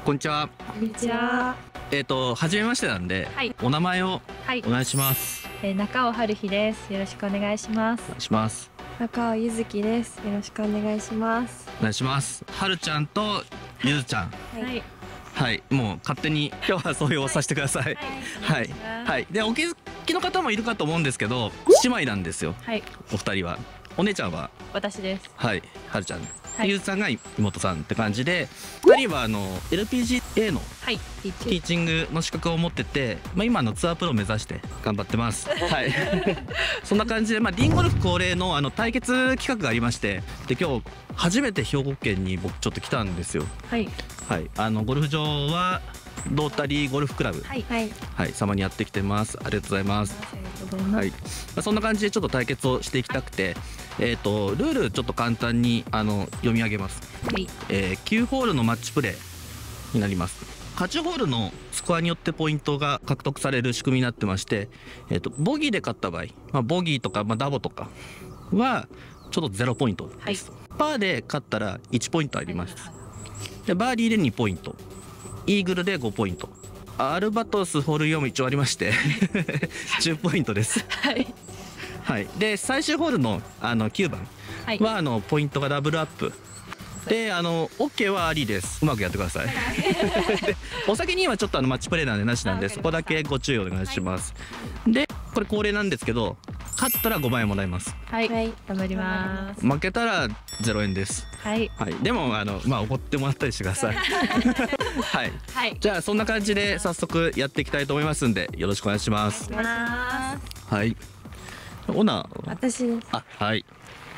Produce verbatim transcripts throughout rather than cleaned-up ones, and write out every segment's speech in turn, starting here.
こんにちは。 こんにちは。 えっ、と初めましてなんで、 はい、 お名前をはいお願いします。 えー、中尾春日です。よろしくお願いします。 お願いします。 中尾ゆずきです。よろしくお願いします。 お願いします。はるちゃんとゆずちゃん。 はい。 はい、もう勝手に今日はそういうをさせてください。はい、はい、でお気づきの方もいるかと思うんですけど、姉妹なんですよ。 はい。 お二人は。お姉ちゃんは私です。 はい、はるちゃん。 はい、 ゆずさんが妹さんって感じで、ふたりはあの エルピージーエー のはいティーチングの資格を持ってて、まあ、今のツアープロを目指して頑張ってます。はいそんな感じで、まあ、リンゴルフ恒例のあの対決企画がありまして、で今日初めて兵庫県に僕ちょっと来たんですよ。 はい、 はい、あのゴルフ場はロータリーゴルフクラブ、 はいはい、様にやってきてます。ありがとうございます。はい、まあ、そんな感じでちょっと対決をしていきたくて、えっとルールちょっと簡単にあの読み上げます。 はい、 えー、きゅうホールのマッチプレーになります。はちホールのスコアによってポイントが獲得される仕組みになってまして、えー、とボギーで勝った場合、まあ、ボギーとか、まあ、ダボとかはちょっとゼロポイントです。はい、パーで勝ったらいちポイントあります。でバーディーでにポイント、イーグルでごポイント、アルバトスホールよんも一応ありましてじゅうポイントです。 はい、 はい、で最終ホールのあのきゅうばんは、はい、あのポイントがダブルアップで、あの OK はありです。うまくやってくださいお酒にはちょっとあのマッチプレーなんでなしなんで、そこだけご注意お願いします。はい、でこれ恒例なんですけど、勝ったらごまんえんもらえます。 はい、はい、頑張ります。 負けたらゼロえんです。 はい、 はい、でもあのまあ怒ってもらったりしてくださいはい、はい、じゃあそんな感じで早速やっていきたいと思いますんで、よろしくお願いします。 お願いします。 はい、オナ私です。 あ、はい。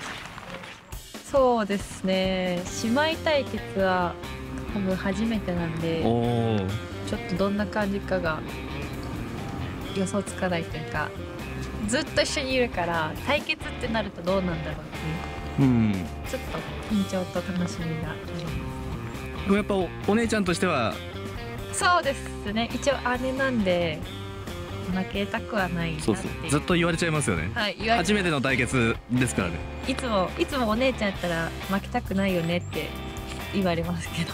そうですね、姉妹対決は多分初めてなんで、 おちょっとどんな感じかが予想つかないというか、ずっと一緒にいるから対決ってなるとどうなんだろうっていう、うん、ちょっと緊張と楽しみがあります。 でもやっぱ お, お姉ちゃんとしてはそうですね、一応姉なんで負けたくはないなって。そうそう、 ずっと言われちゃいますよね。はい、初めての対決ですからね。 いつもいつもお姉ちゃんやったら負けたくないよねって言われますけど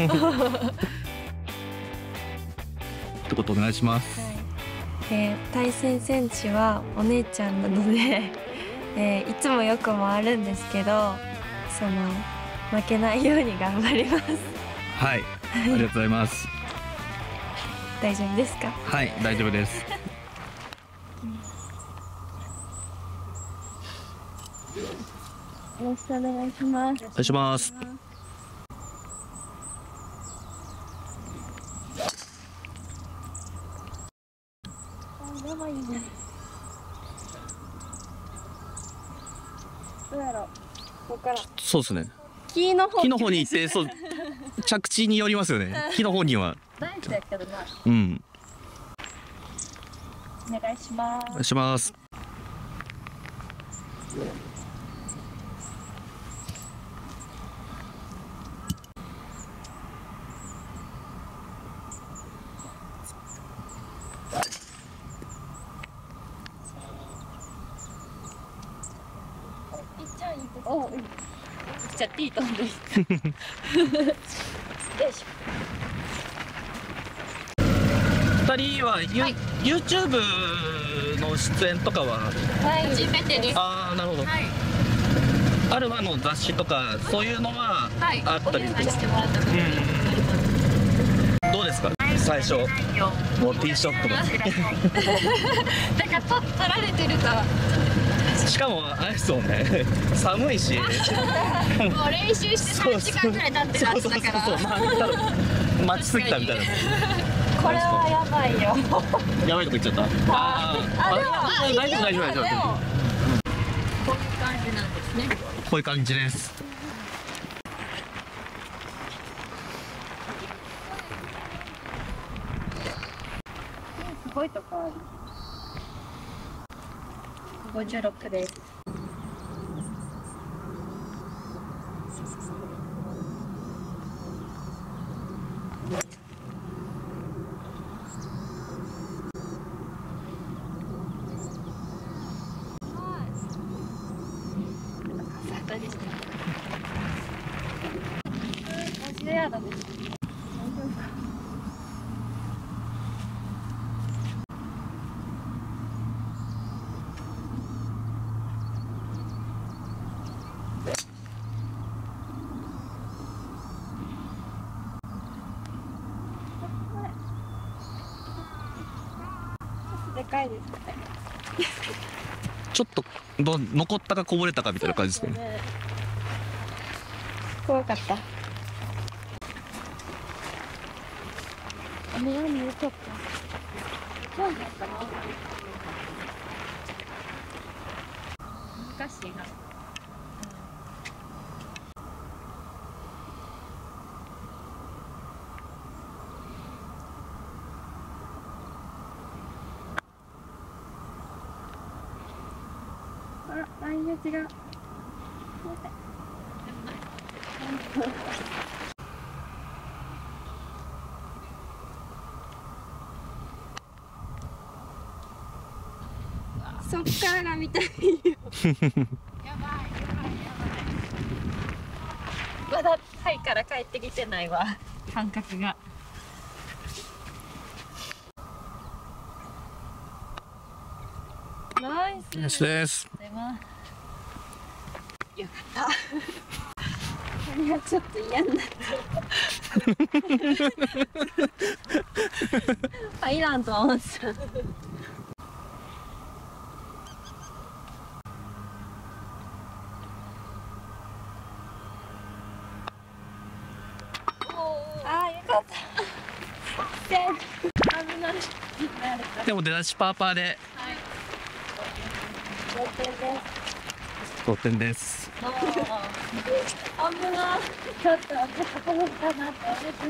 ってことお願いします。 はい、えー、対戦選手はお姉ちゃんなのでえー、いつもよく回るんですけど、その負けないように頑張ります。 はい、ありがとうございます大丈夫ですか？ はい、大丈夫ですよろしくお願いします。 お願いします。 やばいね。どうやろう。ここから。 そうですね。 木の方。 木の方に行って、そう着地によりますよね。木の方には。 大事だけどな。 うん。 お願いします。 お願いします。 おう、じゃあ T 飛んでよいしょ。 ふたりは、ユはい、 YouTube の出演とかは、 はい、初めてです。 ああ、なるほど。はい、あるあの雑誌とかそういうのはあったりとか、してもらったことです。うん、どうですか、最初もうティーショットがだから取られてると、 しかもあれですもんね寒いしもう練習してさんじかんくらい経ってるはずだから、 待ちすぎたみたいなこれはやばいよやばいとこ行っちゃった。ああ、でも大丈夫大丈夫大丈夫。 こういう感じなんですね。 こういう感じです。 すごいとこある。ごじゅうろくです。でした。ごじゅうヤードです。大丈夫か。 高いですね。 ちょっとど残ったかこぼれたかみたいな感じですね。 怖かった。雨雨よかった。今日だったの。難しいな。あ、ラインが違う。そっからが見たいよ。やばいやばいやばい。まだタイから帰ってきてないわ。感覚が。ナイス。 ナイスです。 よかった。これはちょっと嫌になった。入らんと思ってた。ああ、よかった。危ない。 でも出だしパーパーで。 同点です。 同点です。 危ない。ちょっと危ないかなって思って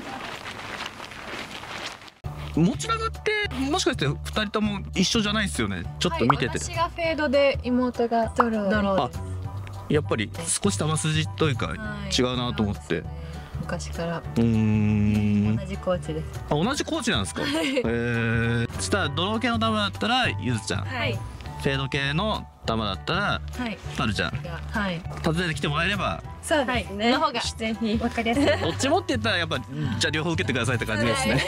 た。 持ち上がってもしかしてふたりとも一緒じゃないですよね。ちょっと見てて、 はい、私がフェードで妹がドロー。ドロー。 あ、やっぱり少し球筋というか違うなと思って、はい、 昔からうーん同じコーチです。 あ、同じコーチなんですか。へえ。そしたらドロー系の球だったらゆずちゃん、 はい、 フェード系の球だったらはい、 タルちゃん、 はい、 訪ねてきてもらえれば。 そうですね、の方がぜひ分かりやすい。 どっちもって言ったらやっぱじゃあ両方受けてくださいって感じですね。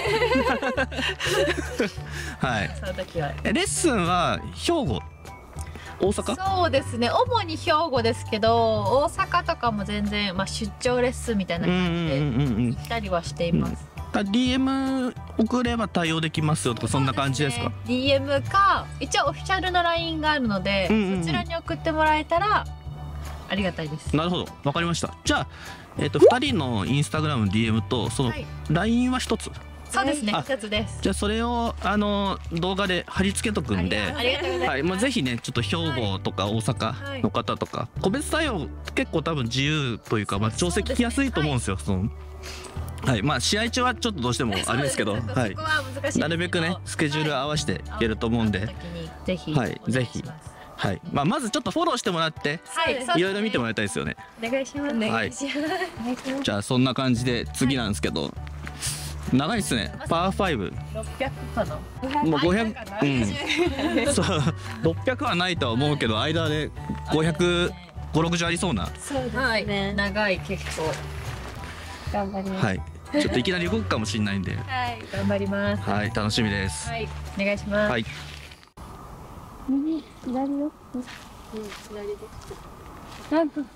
はい。 その時はレッスンは兵庫、大阪。 そうですね、主に兵庫ですけど大阪とかも全然、まあ、出張レッスンみたいな感じで行ったりはしています。 ディーエム 送れば対応できますよとかそんな感じですか。 ディーエム か一応オフィシャルの ライン があるので、うんうんうん、そちらに送ってもらえたらありがたいです。 なるほど、わかりました。じゃあ、えー、とふたりのインスタグラム ディーエム とその ライン はひとつ、はい、 そうですね、ひとつです。 じゃあそれをあの動画で貼り付けとくんで、 ありがとうございます。 はい、まあ、ぜひねちょっと兵庫とか大阪の方とか、はい、個別対応結構多分自由というか、まあ、調整聞きやすいと思うんですよ。そのはい、まあ試合中はちょっとどうしてもあれですけど、はい、なるべくねスケジュール合わせていけると思うんで、 ぜひ、 はい、ぜひ、はい、まあまずちょっとフォローしてもらって、はい、いろいろ見てもらいたいですよね。 お願いします。 はい。じゃあそんな感じで次なんですけど、長いですね。パーファイブ。 ろっぴゃくかな。 もうごひゃく、うん。そう、ろっぴゃくはないとは思うけど、間でごひゃくご、ろくじゅうありそうな。 そうですね。長い結構。頑張ります。 はい。ちょっといきなり動くかもしれないんで。 はい、頑張ります。 はい、楽しみです。 はい、お願いします。 はい。 右、左よ。うん、左です。なんと。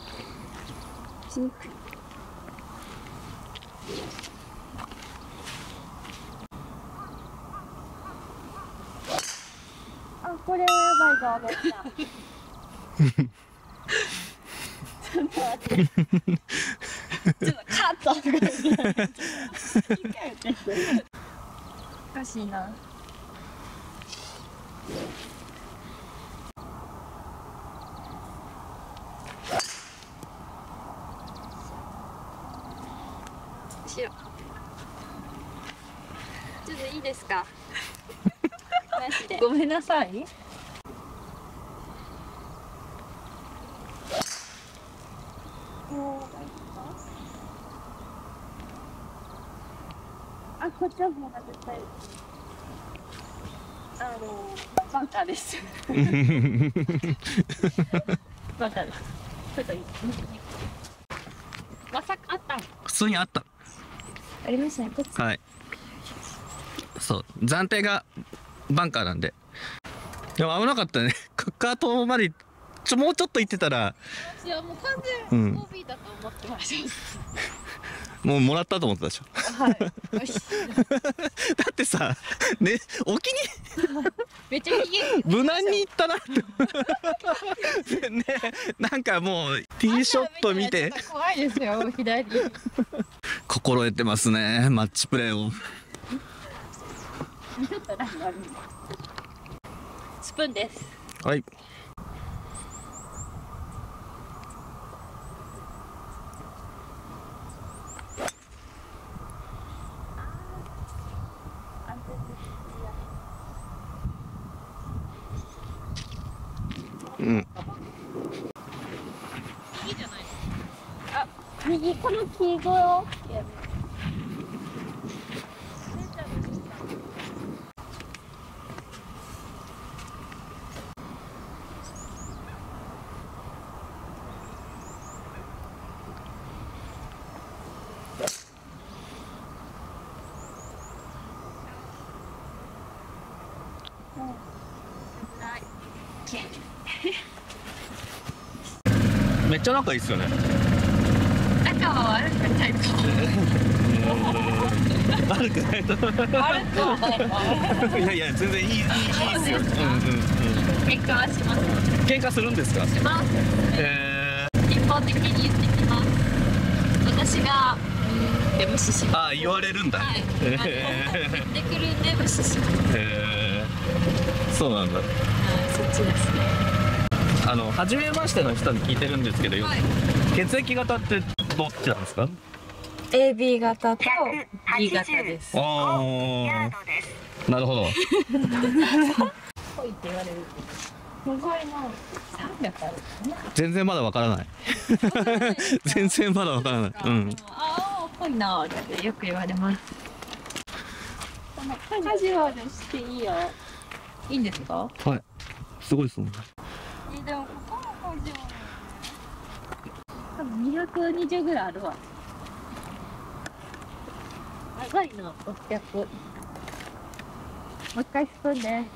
あ、これはやばいぞ、思った。ちょっと待って。ちょっとカット。おかしいな。しよう。ちょっといいですか。マジで。 ごめんなさい。 あ、こっちの方が絶対。あのバカです。バカです。ちょっといい。まさかあった。 普通にあった。 ありましたね。こっち。 はい。そう、暫定がバンカーなんで。でも危なかったね。カートまでちょもうちょっと行ってたら。 いやもう完全にオービーだと思ってました。 もうもらったと思ったでしょ。 はい。よし。 だってさ、ね、沖にめっちゃ右。 無難に行ったなってね、なんかもうティーショット見て怖いですよ、左。 心得てますね、マッチプレーを。 ちょっとラインある。スプーンです。 はい。うん。 右じゃない。あ、右この黄色よ。 めっちゃ仲いいっすよね。 仲は悪くないと。 悪くないと。 悪くはない。 いやいや、全然いい、いい、いいっすよ。うんうんうん。 喧嘩はします。 喧嘩するんですか。 します。 え一方的に言ってきます。私が。で無視します。 ああ、言われるんだ。 はい。言ってくるんで無視します。 へえ。そうなんだ。 はい、そっちですね。 あの初めましての人に聞いてるんですけど、はい、血液型ってどっちなんですか？ エービー 型とビー 型です。 ああ、なるほど。 濃いって言われる。すごいな。さんびゃくある。 全然まだわからない。全然まだわからない。うん。 ああ、濃いなってよく言われます。カジュアルしていいよ。いいんですか？ はい。すごいですもん。 でもここもカジュアル。多分にひゃくにじゅうぐらいあるわ。長いな、ろっぴゃく。もう一回スプーンね。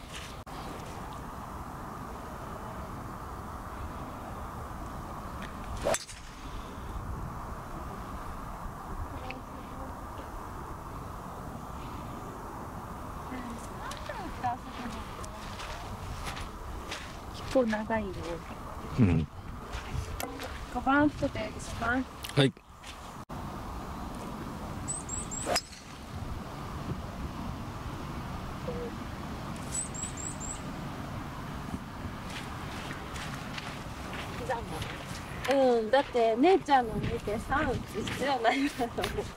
結構長いよ。 うん。 ごばんとでします。 はい。 うん、だって姉ちゃんの見てさん打つ必要ないから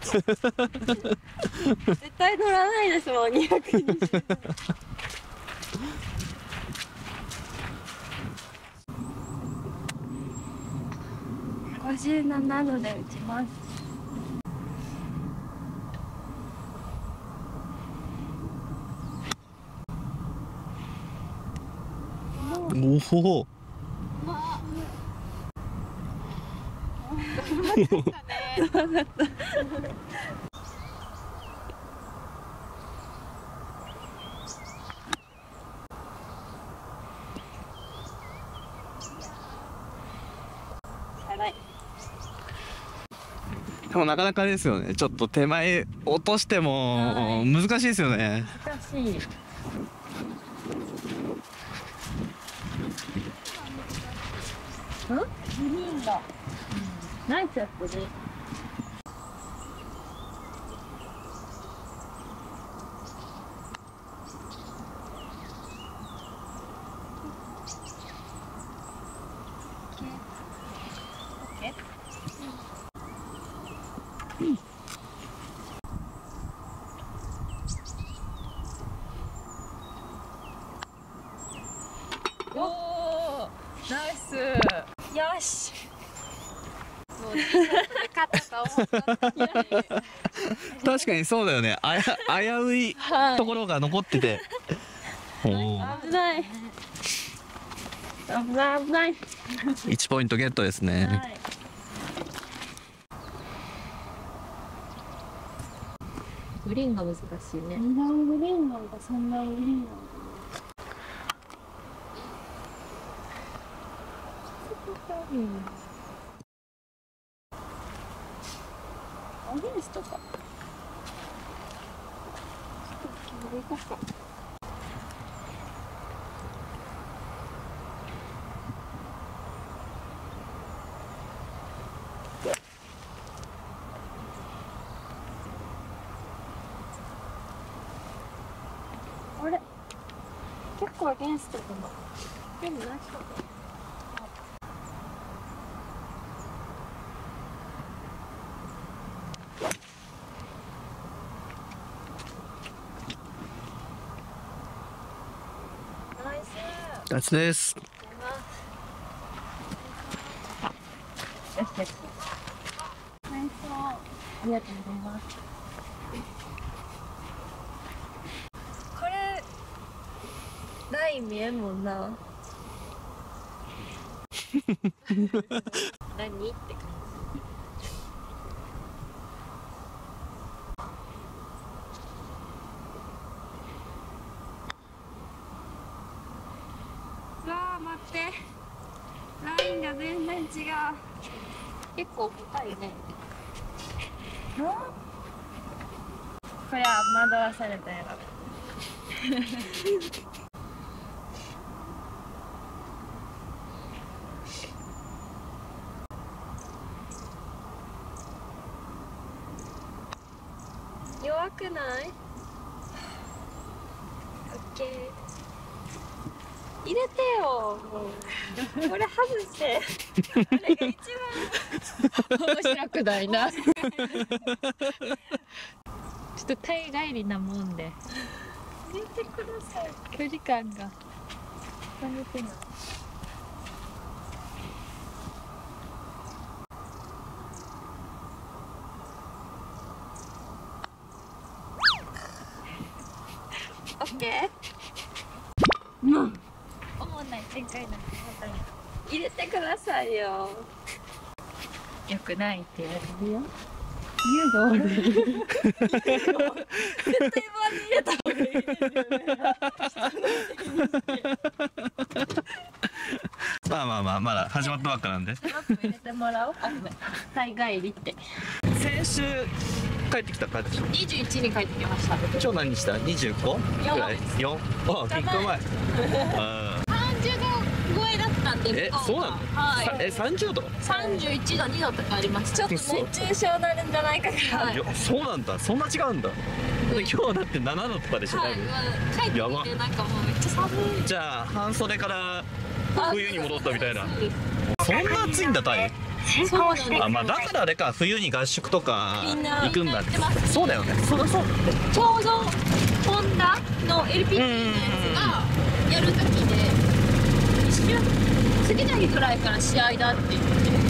絶対乗らないですもん、にひゃくにじゅう。ごじゅうななどで打ちます。 おお。でもなかなかですよね。ちょっと手前落としても難しいですよね。 難しい。うん？グリーンだ。ナイスやってる。おお、ナイス。よし。もう勝ったと思った確かにそうだよね。あや危ういところが残ってて。おお。 危ない。危ない危ない。 いちポイントゲットですね。はい、 グリーンが難しいね。 二段グリーンなんだ、三段グリーンなんだ。うん。アゲンストか。 あれ結構アゲンストかな。でもないか。ナイス。 ナイスです。 よしよし。 ナイス。ありがとうございます。これライン見えんもんな。何って感じ。わあ待って、ラインが全然違う。結構深いね。これは惑わされたやろ。弱くない？オッケー。入れてよ。もうこれ外して。あれが一番面白くないな。ちょっと大帰りなもんで。 入れてください。 距離感が。 何言ってんの？オッケー。うん。 思わない展開なんて入れてくださいよ。 よくないって言われるよ。 言うの？絶対周りに入れた方がいいですよね。 まあまあまあ、まだ始まったばっかなんで。 トラップ入れてもらおう。あ、ごめん。大帰りって。 先週帰ってきた感じ。 にじゅういちに帰ってきました。 今日何した？にじゅうごくらい？よん。あ、結構前。あさんじゅうど超えだったんで。 え、そうなの？ はい。 え、さんじゅうど？ さんじゅういちど、にどとかあります。 ちょっと熱中症になるんじゃないかな。 はい。 そうなんだ。そんな違うんだ。今日はだってななどとかでしょ。 はい。帰ってきてなんかもうめっちゃ寒い。 じゃあ半袖から冬に戻ったみたいな。 そうです。 そんな暑いんだ、タイ。 そうなんです。 あ、まあだからあれか、冬に合宿とかみんな行くんだってみんな行ってます。 そうだよね。そうだそう。 ちょうどホンダの エルピージー のやつがやるときで一週次の日くらいから試合だって言って